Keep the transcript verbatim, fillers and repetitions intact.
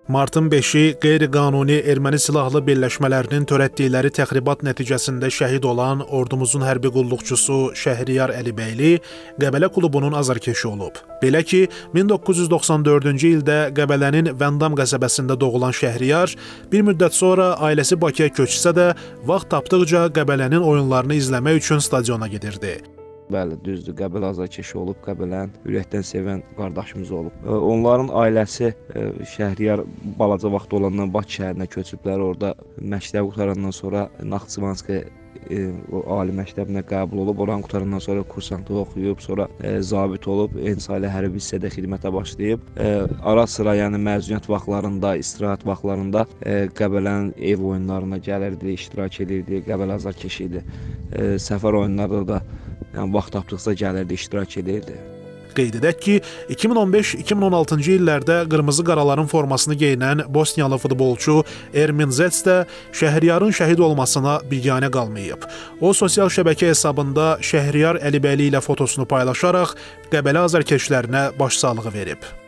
Martın beşi qeyri-qanuni erməni silahlı birləşmələrinin törətdikləri təxribat nəticəsində şəhid olan ordumuzun hərbi qulluqçusu Şəhriyar Əlibəyli Qəbələ klubunun azarkeşi olub. Belə ki, min doqquz yüz doxsan dördüncü ildə Qəbələnin Vəndam qəsəbəsində doğulan Şəhriyar bir müddət sonra ailəsi Bakıya köçsə də, vaxt tapdıqca Qəbələnin oyunlarını izləmək üçün stadiona gedirdi. Bəli, düzdür, Qəbələ azarkeşi olub, Qəbələni ürəkdən sevən qardaşımız olub. Onların ailəsi Şəhriyar balaca vaxt olandan Bakı şəhərinə köçüblər, orada məktəb qutarandan sonra Naxçıvanski ali məktəbinə qəbul olub, oranı qutarandan sonra kursantlıq oxuyub, sonra zabit olub, Ensaylı hərbi hissədə xidmətə başlayıb. Ara sıra, yəni məzuniyyət vaxtlarında, istirahət vaxtlarında Qəbələnin ev oyunlarına gəlirdi, iştirak edirdi, Qəbələ azarkeşi idi. Səfər oyunlarda da yəni, vaxt tapdıqca gəlirdi, iştirak edirdi. Qeyd edək ki, iki min on beş iki min on altıncı illərdə qırmızı qaraların formasını geyinən Bosniyalı futbolçu Ermin Zec də Şəhriyarın şəhid olmasına biganə qalmayıb. O, sosial şəbəkə hesabında Şəhriyar Əlibəyli ilə fotosunu paylaşaraq Qəbələ azarkeşlərinə başsağlığı verib.